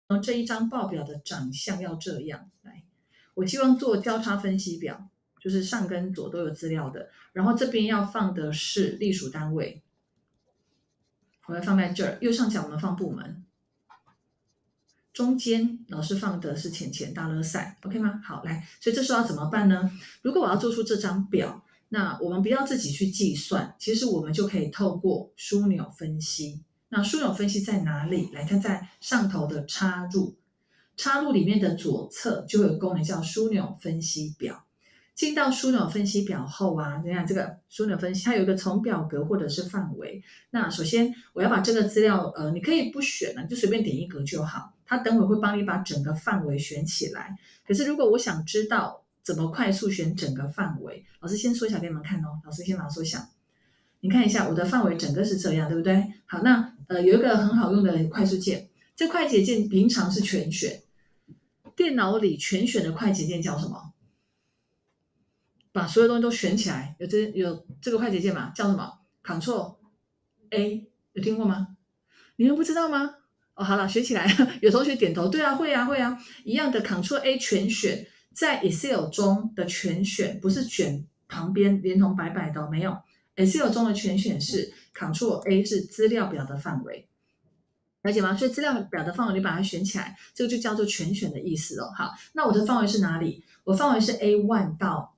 这一张报表的长相要这样来，我希望做交叉分析表，就是上跟左都有资料的，然后这边要放的是隶属单位，我要放在这儿，右上角我们放部门，中间老师放的是钱大乐赛 ，OK 吗？好，来，所以这时候要怎么办呢？如果我要做出这张表，那我们不要自己去计算，其实我们就可以透过枢纽分析。那枢纽分析在哪里？来，它在上头的插入，插入里面的左侧就有功能叫枢纽分析表。进到枢纽分析表后啊，你看这个枢纽分析，它有一个从表格或者是范围。那首先我要把这个资料，你可以不选了，就随便点一格就好。它等会会帮你把整个范围选起来。可是如果我想知道怎么快速选整个范围，老师先缩小给你们看哦。老师先把它缩小，你看一下我的范围整个是这样，对不对？好，那有一个很好用的快速键，这快捷键平常是全选，电脑里全选的快捷键叫什么？把所有东西都选起来，有这个快捷键嘛？叫什么 ？Ctrl A， 有听过吗？你们不知道吗？哦，好了，学起来。有同学点头，对啊，会啊，会啊，一样的 Ctrl A 全选，在 Excel 中的全选不是选旁边连同白白的，没有。Excel 中的全选是 Ctrl A 是资料表的范围，了解吗？所以资料表的范围你把它选起来，这个就叫做全选的意思哦。好，那我的范围是哪里？我范围是 A1 到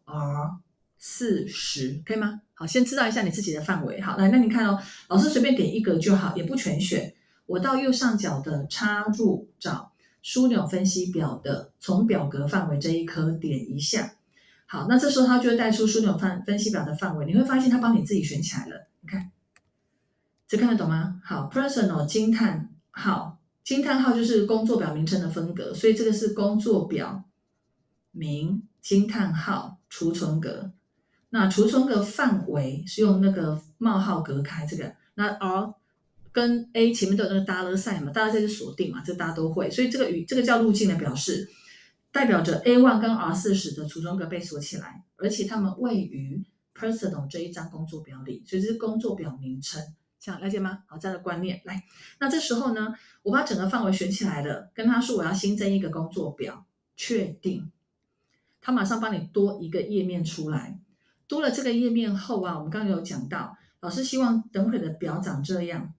R40， 可以吗？好，先知道一下你自己的范围。好，来，那你看哦，老师随便点一格就好，也不全选。我到右上角的插入找枢纽分析表的从表格范围这一颗点一下。好，那这时候它就会带出枢纽分析表的范围，你会发现它帮你自己选起来了。你看，这看得懂吗？好 ，personal 惊叹号，惊叹号就是工作表名称的分隔，所以这个是工作表名惊叹号储存格。那储存格范围是用那个冒号隔开这个，那 R 跟 A 前面都有那个大乐赛嘛，大乐赛是锁定嘛，这大家都会，所以这个叫路径的表示，代表着 A1 跟 R40的储存格被锁起来，而且它们位于 personal 这一张工作表里，所以这是工作表名称，这样了解吗？好，这样的观念来，那这时候呢，我把整个范围选起来了，跟他说我要新增一个工作表，确定，他马上帮你多一个页面出来。多了这个页面后啊，我们刚刚有讲到，老师希望等会的表长这样，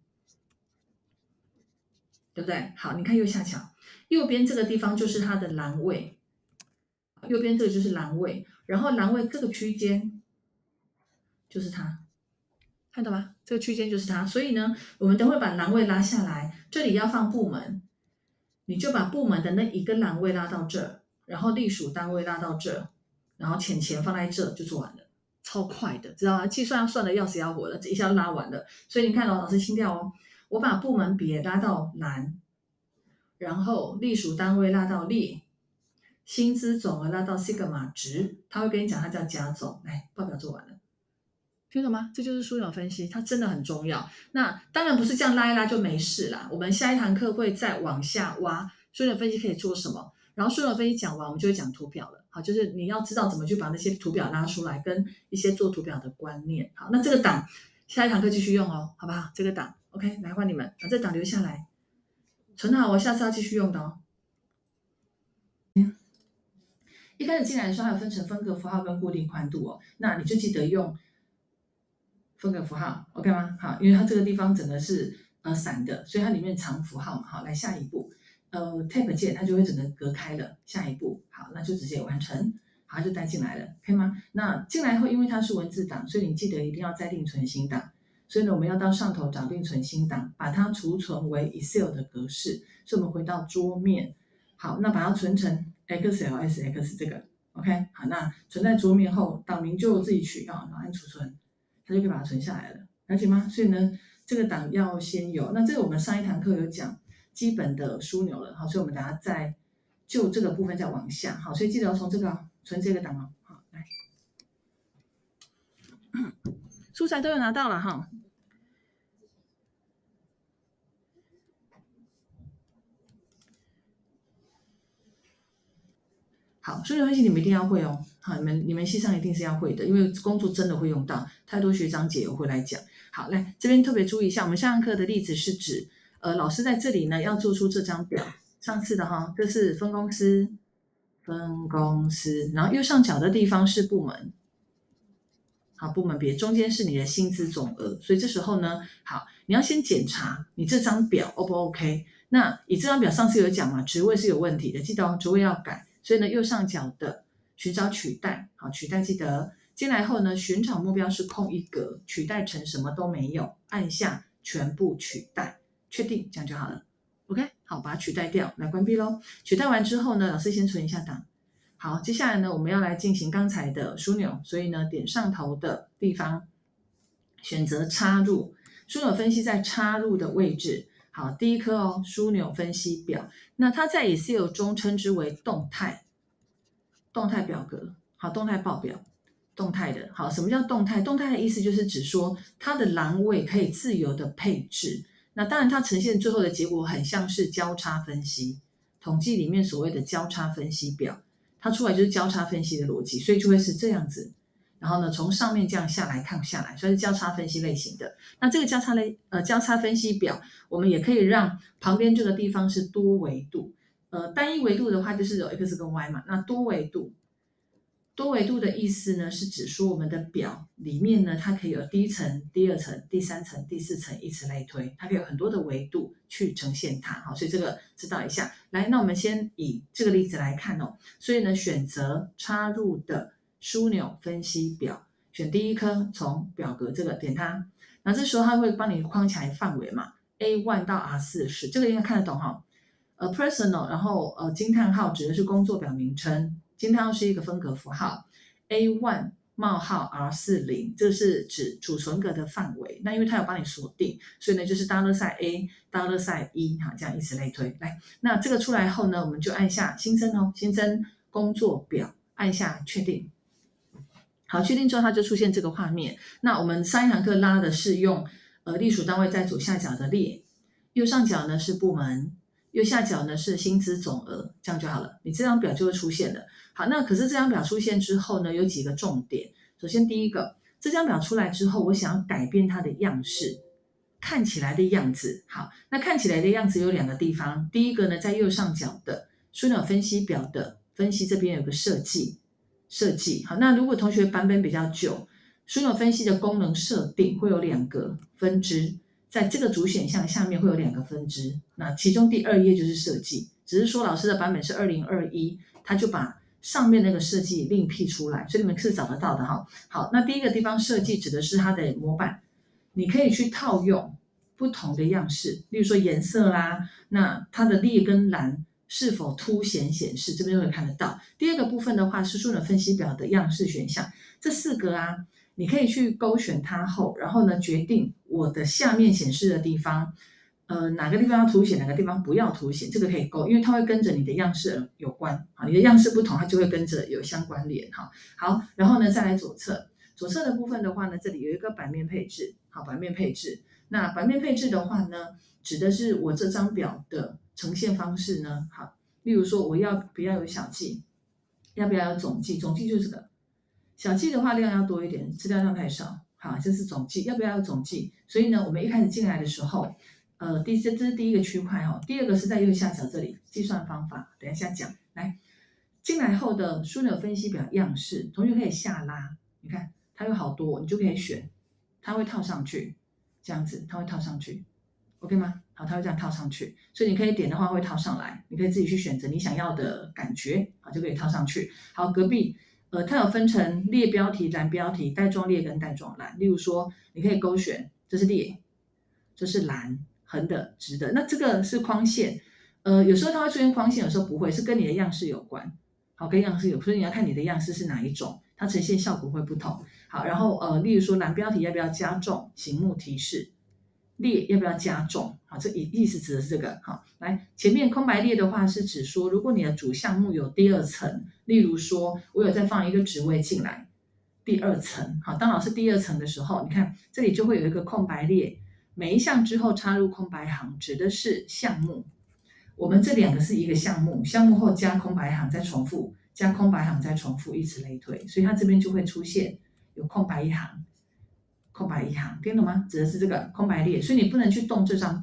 对不对？好，你看右下角，右边这个地方就是它的栏位，右边这个就是栏位，然后栏位这个区间就是它，看到吗？这个区间就是它，所以呢，我们等会把栏位拉下来，这里要放部门，你就把部门的那一个栏位拉到这，然后隶属单位拉到这，然后钱放在这就做完了。超快的，知道吗？计算要算的要死要活的，这一下拉完了。所以你看哦，老师清掉哦，我把部门别拉到蓝，然后隶属单位拉到列，薪资总额拉到 sigma 值，他会跟你讲它叫加总。来，报表做完了，听懂吗？这就是枢纽分析，它真的很重要。那当然不是这样拉一拉就没事啦，我们下一堂课会再往下挖，枢纽分析可以做什么。然后枢纽分析讲完，我们就会讲图表了。好，就是你要知道怎么去把那些图表拉出来，跟一些做图表的观念。好，那这个档下一堂课继续用哦，好不好？这个档 OK， 来换你们，把这档留下来，存好，我下次要继续用的哦。一开始进来的时候还有分成分隔符号跟固定宽度哦，那你就记得用分隔符号 OK 吗？好，因为它这个地方整个是散的，所以它里面藏符号嘛。好，来下一步。Tab 键它就会整个隔开了，下一步好，那就直接完成，好，就带进来了，可以吗？那进来后，因为它是文字档，所以你记得一定要再另存新档。所以呢，我们要到上头找另存新档，把它储存为 Excel 的格式。所以我们回到桌面，好，那把它存成 XLSX 这个 OK， 好，那存在桌面后，档名就自己取啊，然后按储存，它就可以把它存下来了，了解吗？所以呢，这个档要先有，那这个我们上一堂课有讲。基本的枢纽了，好，所以我们等下再就这个部分再往下，好，所以记得要从这个存这个档哦，好，来，素材都有拿到了哈。好，枢纽分析你们一定要会哦，好，你们系上一定是要会的，因为工作真的会用到，太多学长姐有会来讲。好，来这边特别注意一下，我们下堂课的例子是指，老师在这里呢要做出这张表， 上次的哈，这是分公司，然后右上角的地方是部门。好，部门别中间是你的薪资总额，所以这时候呢，好，你要先检查你这张表 O 不 OK？那以这张表上次有讲嘛，职位是有问题的，记得职位要改。所以呢，右上角的寻找取代，好，取代记得进来后呢，寻找目标是空一格，取代成什么都没有，按下全部取代，确定这样就好了。OK， 好，把它取代掉，来关闭咯。取代完之后呢，老师先存一下档。好，接下来呢，我们要来进行刚才的枢纽，所以呢，点上头的地方，选择插入，枢纽分析在插入的位置。好，第一颗哦，枢纽分析表，那它在 Excel 中称之为动态表格，好，动态报表，动态的。好，什么叫动态？动态的意思就是指说它的栏位可以自由的配置。那当然，它呈现最后的结果很像是交叉分析，统计里面所谓的交叉分析表。它出来就是交叉分析的逻辑，所以就会是这样子。然后呢，从上面这样下来看下来，所以是交叉分析类型的。那这个交叉分析表，我们也可以让旁边这个地方是多维度。单一维度的话就是有 X 跟 Y 嘛。那多维度的意思呢，是指说我们的表里面呢，它可以有第一层、第二层、第三层、第四层，以此类推，它可以有很多的维度去呈现它。好，所以这个知道一下。来，那我们先以这个例子来看哦。所以呢，选择插入的枢纽分析表，选第一颗，从表格这个点它，那这时候它会帮你框起来范围嘛 ，A1 到 R40，这个应该看得懂哈。personal， 然后惊叹号指的是工作表名称。惊叹号是一个分隔符号 ，A1 冒号 R40， 这是指储存格的范围。那因为它有帮你锁定，所以呢就是$A、$1，好，这样以此类推。来，那这个出来后呢，我们就按下新增哦，新增工作表，按下确定。好，确定之后它就出现这个画面。那我们上一堂课拉的是用隶属单位在左下角的列，右上角呢是部门。右下角呢是薪资总额，这样就好了，你这张表就会出现了。好，那可是这张表出现之后呢，有几个重点。首先第一个，这张表出来之后，我想要改变它的样式，看起来的样子。好，那看起来的样子有两个地方。第一个呢，在右上角的枢纽分析表的分析这边有个设计。好，那如果同学版本比较旧，枢纽分析的功能设定会有两个分支。在这个主选项下面会有两个分支，那其中第2页就是设计，只是说老师的版本是2021，他就把上面那个设计另辟出来，所以你们是找得到的哈。好，那第一个地方设计指的是它的模板，你可以去套用不同的样式，例如说颜色啦，那它的列跟栏是否凸显显示，这边就会看得到。第二个部分的话是枢纽分析表的样式选项，这4个啊。你可以去勾选它后，然后呢决定我的下面显示的地方，哪个地方要凸显，哪个地方不要凸显，这个可以勾，因为它会跟着你的样式有关。好，你的样式不同，它就会跟着有相关联。好，然后呢再来左侧的部分的话呢，这里有一个版面配置。好，版面配置，那版面配置的话呢，指的是我这张表的呈现方式呢。好，例如说我要不要有小记，要不要有总记，总记就是这个。小记的话量要多一点，资料量太少。好，这是总计，要不要有总计？所以呢，我们一开始进来的时候，这是第一个区块哈。第二个是在右下角这里，计算方法，等一下讲。来，进来后的枢纽分析表样式，同学可以下拉，你看它有好多，你就可以选，它会套上去，这样子，它会套上去 ，OK 吗？好，它会这样套上去，所以你可以点的话会套上来，你可以自己去选择你想要的感觉，好，就可以套上去。好，隔壁。它有分成列标题、栏标题、带状列跟带状栏。例如说，你可以勾选，这是列，这是栏，横的、直的。那这个是框线，有时候它会出现框线，有时候不会，是跟你的样式有关。好，跟样式有，所以你要看你的样式是哪一种，它呈现效果会不同。好，然后例如说栏标题要不要加重醒目提示？列要不要加重？好，这意思指的是这个。好，来前面空白列的话是指说，如果你的主项目有第二层，例如说我有再放一个职位进来，第二层。好，当老师第二层的时候，你看这里就会有一个空白列，每一项之后插入空白行，指的是项目。我们这两个是一个项目，项目后加空白行再重复，加空白行再重复，以此类推，所以它这边就会出现有空白一行。空白一行，听懂吗？指的是这个空白列，所以你不能去动这张表，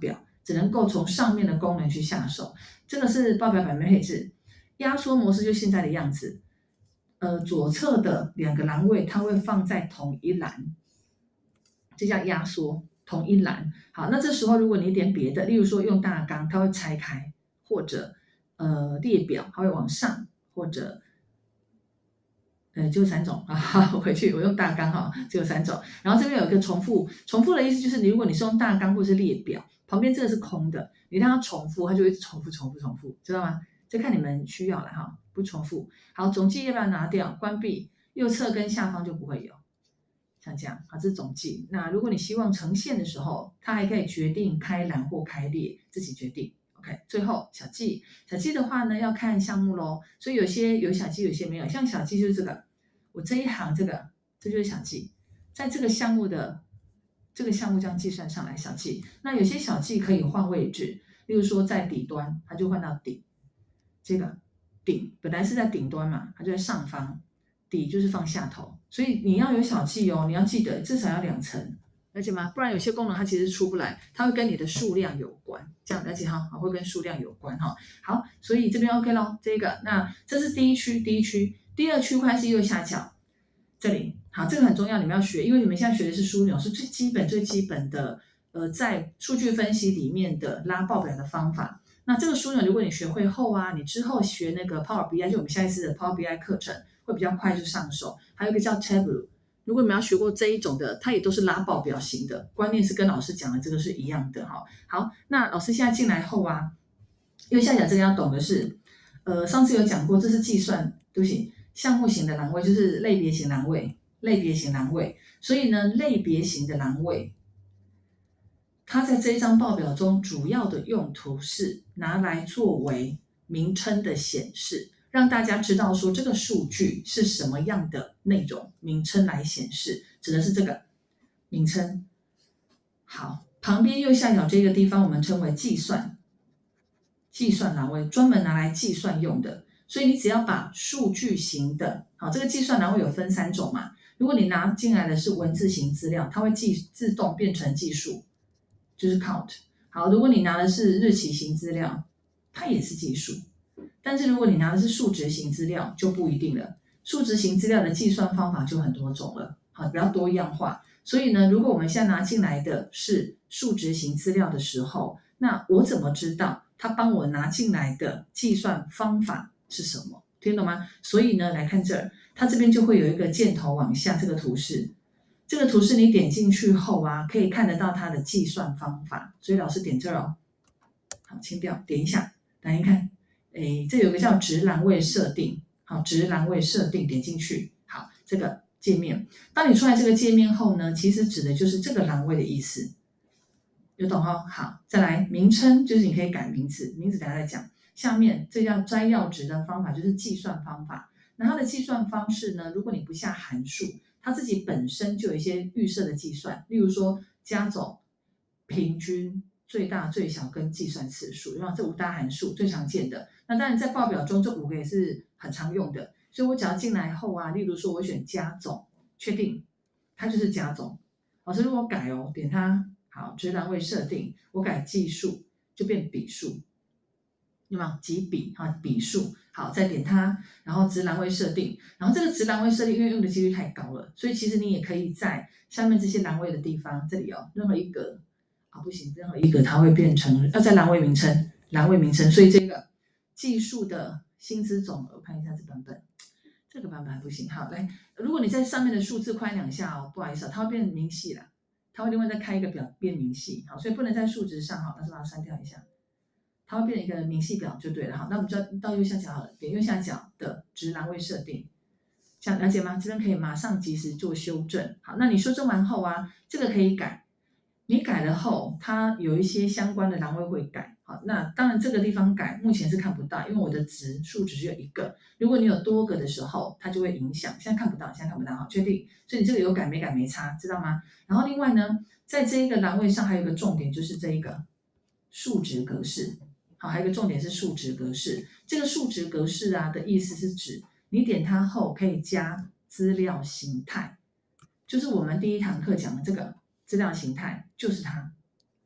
只能够从上面的功能去下手。这个是报表版面配置，压缩模式就现在的样子。左侧的2个栏位它会放在同一栏，这叫压缩同一栏。好，那这时候如果你点别的，例如说用大纲，它会拆开，或者列表它会往上，或者就3种啊。回去我用大纲哈，只有3种。然后这边有一个重复，重复的意思就是如果你是用大纲或是列表，旁边这个是空的，你让它重复，它就会重复，知道吗？就看你们需要了哈，不重复。好，总计要不要拿掉？关闭，右侧跟下方就不会有。像这样，好，这是总计。那如果你希望呈现的时候，它还可以决定开栏或开列，自己决定。OK， 最后小记，小记的话呢，要看项目咯，所以有些有小记，有些没有。像小记就是这个，我这一行这就是小记，在这个项目的这个项目这样计算上来小记。那有些小记可以换位置，例如说在底端，它就换到底。这个顶本来是在顶端嘛，它就在上方，底就是放下头，所以你要有小记哦，你要记得至少要2层，了解吗？不然有些功能它其实出不来，它会跟你的数量有关，这样了解哈，会跟数量有关哈。好，所以这边 OK 咯，这个那这是第一区，第二区块是右下角这里，好，这个很重要，你们要学，因为你们现在学的是枢纽，是最基本的在数据分析里面的拉报表的方法。那这个枢纽如果你学会后啊，你之后学那个 Power BI， 就我们下一次的 Power BI 课程会比较快就上手。还有一个叫 Tableau， 如果你们要学过这一种的，它也都是拉报表型的，观念是跟老师讲的这个是一样的哈。好，那老师现在进来后啊，右下角这个要懂的是，上次有讲过，这是计算，对不起，项目型的栏位就是类别型栏位，所以呢，类别型的栏位。它在这一张报表中主要的用途是拿来作为名称的显示，让大家知道说这个数据是什么样的内容，名称来显示，指的是这个名称。好，旁边右下角这个地方我们称为计算栏位，专门拿来计算用的。所以你只要把数据型的，好，这个计算栏位有分3种嘛。如果你拿进来的是文字型资料，它会自动变成计数。就是 count。 好，如果你拿的是日期型资料，它也是计数。但是如果你拿的是数值型资料就不一定了，数值型资料的计算方法就很多种了，好，比较多样化。所以呢，如果我们现在拿进来的是数值型资料的时候，那我怎么知道它帮我拿进来的计算方法是什么？听懂吗？所以呢，来看这儿，它这边就会有一个箭头往下，这个图示。这个图示你点进去后啊，可以看得到它的计算方法，所以老师点这儿哦，好，清掉，点一下，来看，这有个叫值栏位设定，好，值栏位设定，点进去，好，这个界面，当你出来这个界面后呢，其实指的就是这个栏位的意思，有懂哦？好，再来名称，就是你可以改名字，等一下再讲。下面这叫摘要值的方法，就是计算方法。那它的计算方式呢，如果你不下函数，它自己本身就有一些预设的计算，例如说加总、平均、最大、最小跟计算次数，然后这5大函数最常见的。那当然在报表中这5个也是很常用的，所以我只要进来后啊，例如说我选加总，确定，它就是加总。老师如果改哦，点它，好，值栏位设定，我改计数就变笔数，有没有？几笔啊？笔数。好，再点它，然后值栏位设定，然后这个值栏位设定，因为用的几率太高了，所以其实你也可以在下面这些栏位的地方，这里哦，任何一格啊，不行，任何一格它会变成要在栏位名称，所以这个计数的薪资总额，我看一下这版本，这个版本还不行。好，来，如果你在上面的数字快2下哦，不好意思，它会变明细了，它会另外再开一个表变明细，好，所以不能在数值上哈，但是把它删掉一下。它会变成一个明细表就对了哈，那我们就到右下角好了，点右下角的值栏位设定，这样了解吗？这边可以马上及时做修正。好，那你修正完后啊，这个可以改，你改了后，它有一些相关的栏位会改。好，那当然这个地方改目前是看不到，因为我的数值只有1个，如果你有多个的时候，它就会影响。现在看不到，好，确定。所以你这个有改没改没差，知道吗？然后另外呢，在这一个栏位上还有一个重点，就是这一个数值格式。好，还有一个重点是数值格式。这个数值格式啊的意思是指你点它后可以加资料形态，就是我们第1堂课讲的这个资料形态，就是它。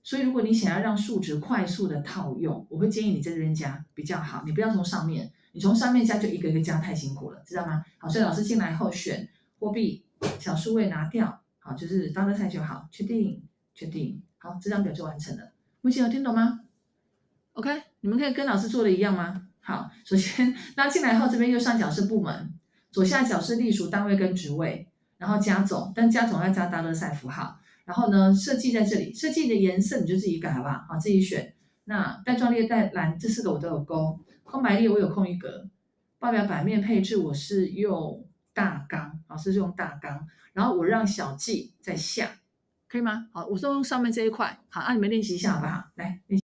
所以如果你想要让数值快速的套用，我会建议你在这边加比较好，你不要从上面，你从上面加就一个一个加太辛苦了，知道吗？好，所以老师进来后选货币小数位拿掉，好，就是当个菜就好，确定，确定，好，这张表就完成了。目前有听懂吗 ？OK， 你们可以跟老师做的一样吗？好，首先拉进来后，这边右上角是部门，左下角是隶属单位跟职位，然后加总，但加总要加大乐赛符号。然后呢，设计在这里，设计的颜色你就自己改好不好？好，自己选。那带状列、带栏这4个我都有勾，空白列我有空一格。报表版面配置我是用大纲，老师是用大纲，然后我让小记在下，可以吗？好，我是用上面这一块。好，你们练习一下好不好？来，练习。